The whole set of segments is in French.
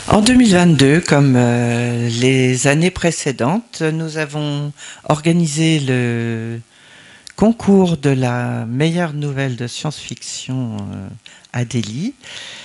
En 2022, comme les années précédentes, nous avons organisé le concours de la meilleure nouvelle de science-fiction à Delhi.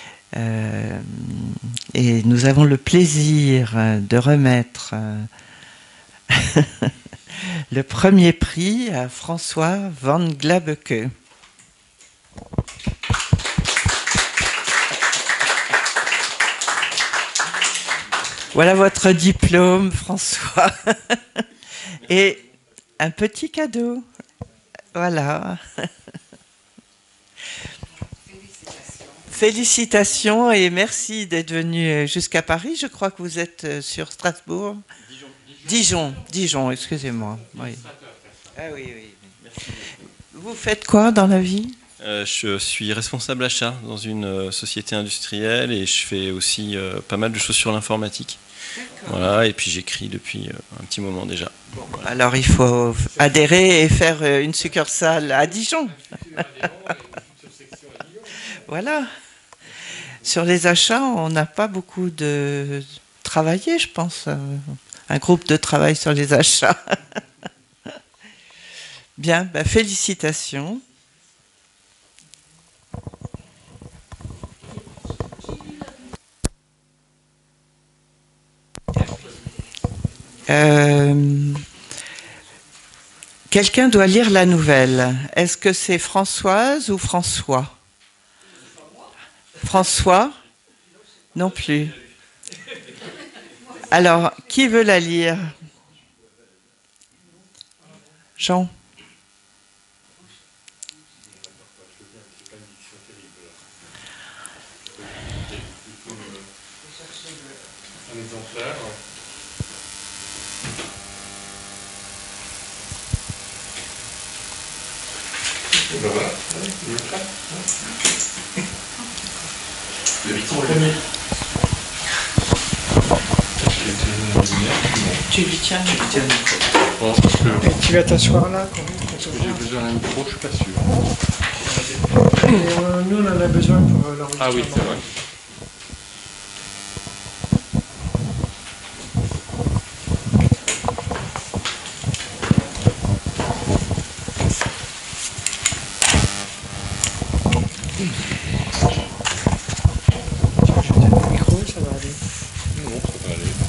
Et nous avons le plaisir de remettre le premier prix à François Van Glabeke. Voilà votre diplôme, François. Et un petit cadeau. Voilà. Félicitations et merci d'être venu jusqu'à Paris. Je crois que vous êtes sur Strasbourg. Dijon, excusez-moi. Oui. Ah oui, oui. Merci. Vous faites quoi dans la vie ? Je suis responsable achat dans une société industrielle et je fais aussi pas mal de choses sur l'informatique. Voilà, et puis j'écris depuis un petit moment déjà. Bon, voilà. Alors il faut adhérer et faire une succursale à Dijon. Voilà. Sur les achats, on n'a pas beaucoup de travaillé, je pense. Un groupe de travail sur les achats. Bien, ben, félicitations. Quelqu'un doit lire la nouvelle. Est-ce que c'est Françoise ou François ? François ? Non plus. Alors, qui veut la lire ? Jean ? Un exemplaire. Ben voilà, il est prêt. Le Victor premier. Tu lui tiens le micro. Bon, parce que Tu vas t'asseoir là quand même. j'ai besoin d'un micro, je suis pas sûr. Et nous, on en a besoin pour l'enregistrement. Ah oui, c'est vrai. Le micro, ça va aller. Non, ça va aller.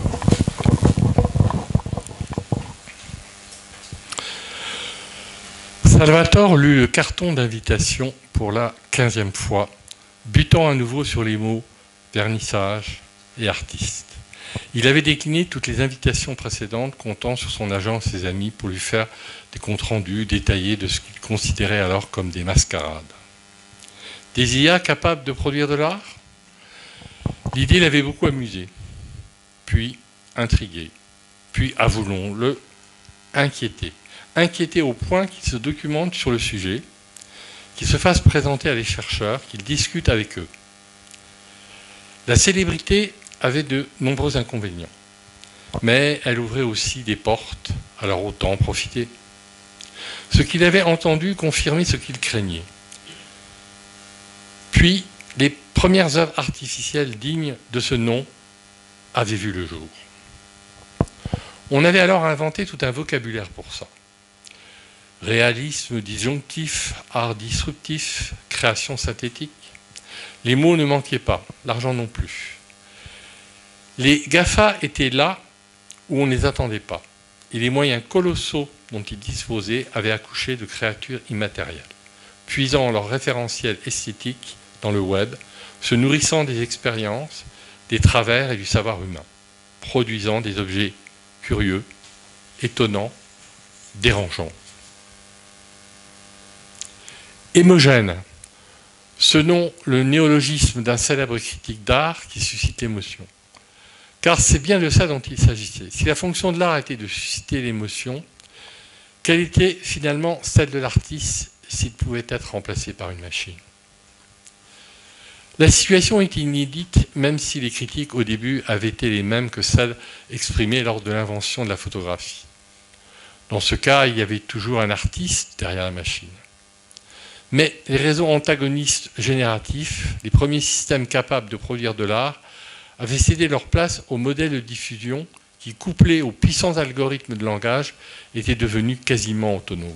Salvatore lut le carton d'invitation pour la 15e fois, butant à nouveau sur les mots vernissage et artiste. Il avait décliné toutes les invitations précédentes, comptant sur son agent et ses amis pour lui faire des comptes rendus détaillés de ce qu'il considérait alors comme des mascarades. Des IA capables de produire de l'art ? L'idée l'avait beaucoup amusé, puis intrigué, puis, avouons-le, inquiété. Inquiété au point qu'il se documente sur le sujet, qu'il se fasse présenter à des chercheurs, qu'il discute avec eux. La célébrité avait de nombreux inconvénients, mais elle ouvrait aussi des portes, alors autant en profiter. Ce qu'il avait entendu confirmait ce qu'il craignait. Puis, les premières œuvres artificielles dignes de ce nom avaient vu le jour. On avait alors inventé tout un vocabulaire pour ça. Réalisme disjonctif, art disruptif, création synthétique. Les mots ne manquaient pas, l'argent non plus. Les GAFA étaient là où on ne les attendait pas. Et les moyens colossaux dont ils disposaient avaient accouché de créatures immatérielles, puisant leur référentiel esthétique dans le web, se nourrissant des expériences, des travers et du savoir humain, produisant des objets curieux, étonnants, dérangeants. Émogène, ce nom, le néologisme d'un célèbre critique d'art qui suscite l'émotion. Car c'est bien de ça dont il s'agissait. Si la fonction de l'art était de susciter l'émotion, quelle était finalement celle de l'artiste s'il pouvait être remplacé par une machine ? La situation est inédite, même si les critiques au début avaient été les mêmes que celles exprimées lors de l'invention de la photographie. Dans ce cas, il y avait toujours un artiste derrière la machine. Mais les réseaux antagonistes génératifs, les premiers systèmes capables de produire de l'art, avaient cédé leur place au modèle de diffusion qui, couplé aux puissants algorithmes de langage, était devenu quasiment autonome.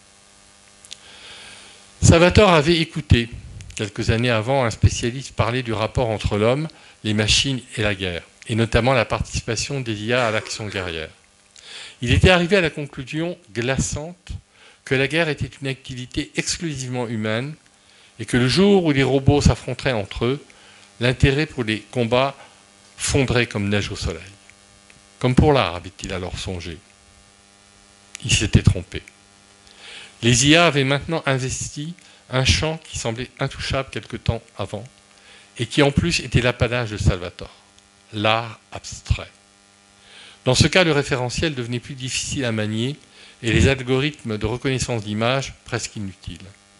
Salvatore avait écouté, quelques années avant, un spécialiste parler du rapport entre l'homme, les machines et la guerre, et notamment la participation des IA à l'action guerrière. Il était arrivé à la conclusion glaçante que la guerre était une activité exclusivement humaine et que le jour où les robots s'affronteraient entre eux, l'intérêt pour les combats fondrait comme neige au soleil. Comme pour l'art, avait-il alors songé. Il s'était trompé. Les IA avaient maintenant investi un champ qui semblait intouchable quelque temps avant et qui en plus était l'apanage de Salvatore, l'art abstrait. Dans ce cas, le référentiel devenait plus difficile à manier et les algorithmes de reconnaissance d'images presque inutiles.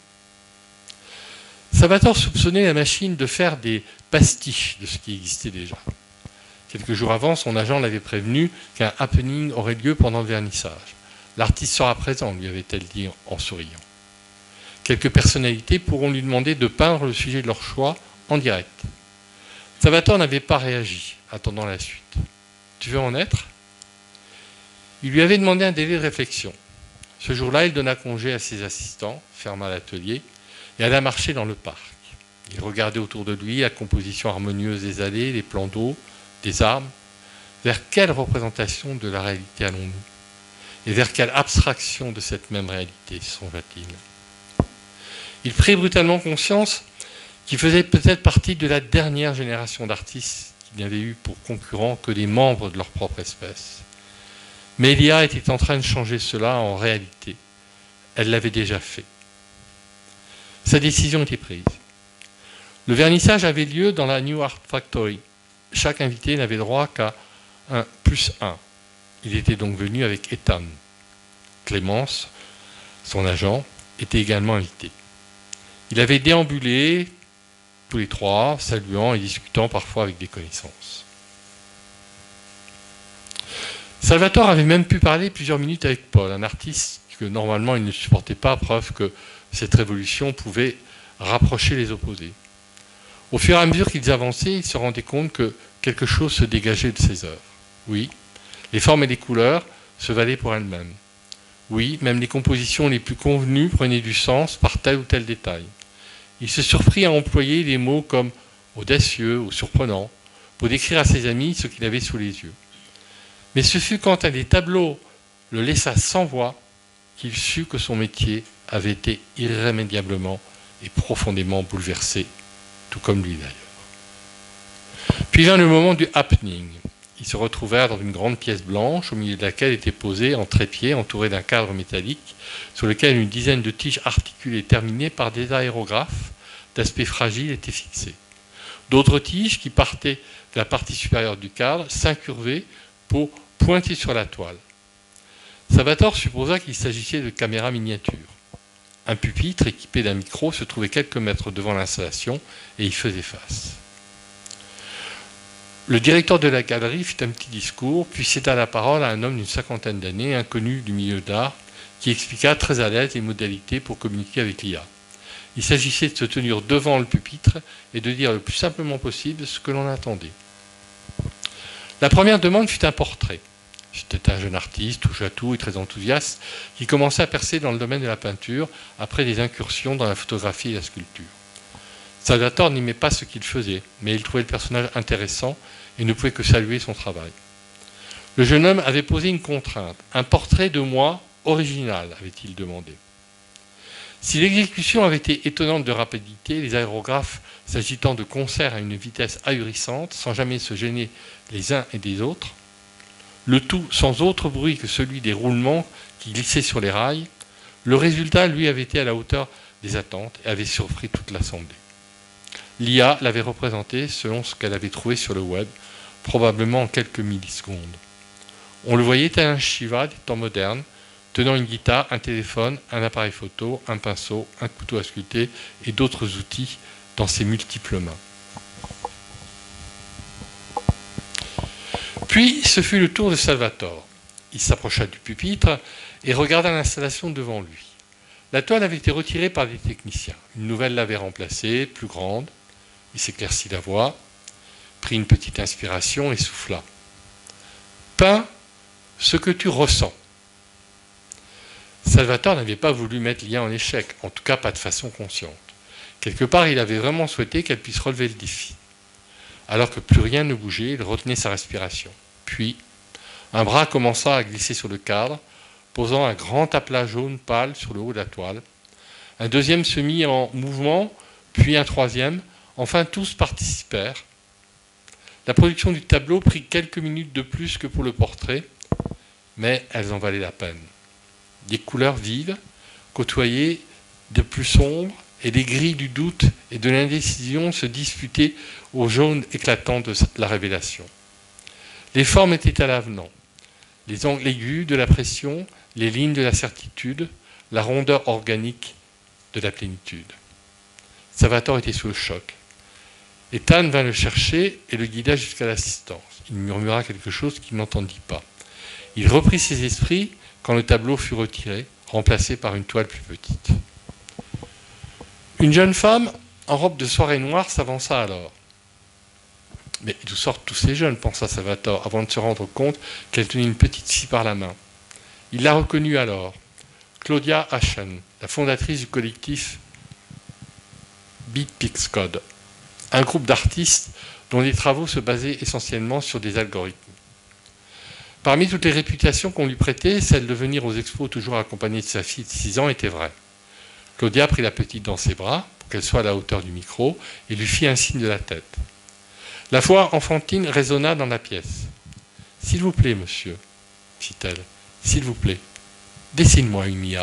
Salvatore soupçonnait la machine de faire des pastiches de ce qui existait déjà. Quelques jours avant, son agent l'avait prévenu qu'un happening aurait lieu pendant le vernissage. L'artiste sera présent, lui avait-elle dit en souriant. Quelques personnalités pourront lui demander de peindre le sujet de leur choix en direct. Salvatore n'avait pas réagi, attendant la suite. « Tu veux en être ?» Il lui avait demandé un délai de réflexion. Ce jour-là, il donna congé à ses assistants, ferma l'atelier et alla marcher dans le parc. Il regardait autour de lui la composition harmonieuse des allées, des plans d'eau, des arbres. Vers quelle représentation de la réalité allons-nous ? Et vers quelle abstraction de cette même réalité songea-t-il ? Il prit brutalement conscience qu'il faisait peut-être partie de la dernière génération d'artistes qui n'avaient eu pour concurrents que des membres de leur propre espèce. Mais l'IA était en train de changer cela en réalité. Elle l'avait déjà fait. Sa décision était prise. Le vernissage avait lieu dans la New Art Factory. Chaque invité n'avait droit qu'à un +1. Il était donc venu avec Ethan. Clémence, son agent, était également invité. Il avait déambulé, tous les trois, saluant et discutant parfois avec des connaissances. Salvatore avait même pu parler plusieurs minutes avec Paul, un artiste que normalement il ne supportait pas, preuve que cette révolution pouvait rapprocher les opposés. Au fur et à mesure qu'ils avançaient, il se rendait compte que quelque chose se dégageait de ses œuvres. Oui, les formes et les couleurs se valaient pour elles-mêmes. Oui, même les compositions les plus convenues prenaient du sens par tel ou tel détail. Il se surprit à employer des mots comme audacieux ou surprenant pour décrire à ses amis ce qu'il avait sous les yeux. Mais ce fut quand un des tableaux le laissa sans voix qu'il sut que son métier avait été irrémédiablement et profondément bouleversé, tout comme lui d'ailleurs. Puis vint le moment du happening. Ils se retrouvèrent dans une grande pièce blanche, au milieu de laquelle était posée en trépied, entourée d'un cadre métallique, sur lequel une dizaine de tiges articulées terminées par des aérographes d'aspect fragile étaient fixées. D'autres tiges qui partaient de la partie supérieure du cadre s'incurvaient pour pointer sur la toile. Salvatore supposa qu'il s'agissait de caméras miniatures. Un pupitre équipé d'un micro se trouvait quelques mètres devant l'installation et y faisait face. Le directeur de la galerie fit un petit discours, puis céda la parole à un homme d'une cinquantaine d'années, inconnu du milieu d'art, qui expliqua très à l'aise les modalités pour communiquer avec l'IA. Il s'agissait de se tenir devant le pupitre et de dire le plus simplement possible ce que l'on attendait. La première demande fut un portrait. C'était un jeune artiste, touche-à-tout et très enthousiaste, qui commençait à percer dans le domaine de la peinture après des incursions dans la photographie et la sculpture. Salvatore n'aimait pas ce qu'il faisait, mais il trouvait le personnage intéressant et ne pouvait que saluer son travail. Le jeune homme avait posé une contrainte, un portrait de moi original, avait-il demandé. Si l'exécution avait été étonnante de rapidité, les aérographes s'agitant de concert à une vitesse ahurissante, sans jamais se gêner les uns et des autres, le tout sans autre bruit que celui des roulements qui glissaient sur les rails, le résultat, lui, avait été à la hauteur des attentes et avait surpris toute l'assemblée. L'IA l'avait représenté selon ce qu'elle avait trouvé sur le web, probablement en quelques millisecondes. On le voyait tel un Shiva des temps modernes, tenant une guitare, un téléphone, un appareil photo, un pinceau, un couteau à sculpter et d'autres outils dans ses multiples mains. Puis, ce fut le tour de Salvatore. Il s'approcha du pupitre et regarda l'installation devant lui. La toile avait été retirée par des techniciens. Une nouvelle l'avait remplacée, plus grande. Il s'éclaircit la voix. prit une petite inspiration et souffla. Peins ce que tu ressens. Salvatore n'avait pas voulu mettre Lia en échec, en tout cas pas de façon consciente. Quelque part, il avait vraiment souhaité qu'elle puisse relever le défi. Alors que plus rien ne bougeait, il retenait sa respiration. Puis, un bras commença à glisser sur le cadre, posant un grand aplat jaune pâle sur le haut de la toile. Un deuxième se mit en mouvement, puis un troisième. Enfin, tous participèrent. La production du tableau prit quelques minutes de plus que pour le portrait, mais elles en valaient la peine. Des couleurs vives, côtoyées de plus sombres, et les gris du doute et de l'indécision se disputaient au jaune éclatant de la révélation. Les formes étaient à l'avenant. Les angles aigus de la pression, les lignes de la certitude, la rondeur organique de la plénitude. Salvatore était sous le choc. Ethan vint le chercher et le guida jusqu'à l'assistance. Il murmura quelque chose qu'il n'entendit pas. Il reprit ses esprits quand le tableau fut retiré, remplacé par une toile plus petite. Une jeune femme en robe de soirée noire s'avança alors. Mais d'où sortent tous ces jeunes, pensa Salvatore, avant de se rendre compte qu'elle tenait une petite fille par la main. Il la reconnut alors. Claudia Aschen, la fondatrice du collectif Beat Pix Code, un groupe d'artistes dont les travaux se basaient essentiellement sur des algorithmes. Parmi toutes les réputations qu'on lui prêtait, celle de venir aux expos toujours accompagnée de sa fille de 6 ans était vraie. Claudia prit la petite dans ses bras, pour qu'elle soit à la hauteur du micro, et lui fit un signe de la tête. La voix enfantine résonna dans la pièce. « S'il vous plaît, monsieur, fit-elle, s'il vous plaît, dessine-moi une IA. »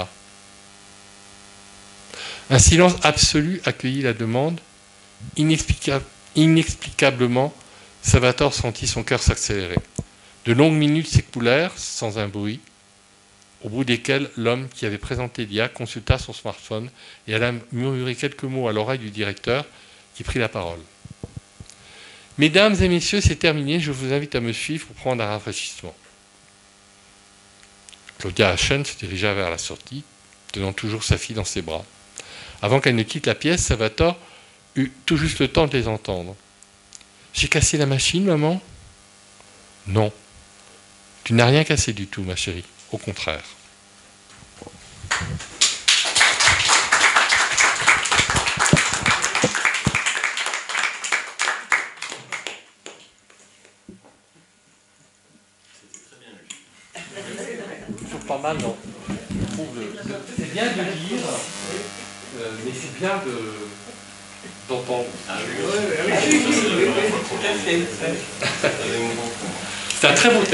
Un silence absolu accueillit la demande. Inexplicablement, Salvatore sentit son cœur s'accélérer. De longues minutes s'écoulèrent sans un bruit, au bout desquels l'homme qui avait présenté l'IA consulta son smartphone et alla murmurer quelques mots à l'oreille du directeur qui prit la parole. « Mesdames et messieurs, c'est terminé, je vous invite à me suivre pour prendre un rafraîchissement. » Claudia Aschen se dirigea vers la sortie, tenant toujours sa fille dans ses bras. Avant qu'elle ne quitte la pièce, Salvatore eut tout juste le temps de les entendre. « J'ai cassé la machine, maman ?»« Non, tu n'as rien cassé du tout, ma chérie. Au contraire. » Toujours pas mal, non? C'est bien de lire, mais c'est bien d'entendre. C'est un très beau texte.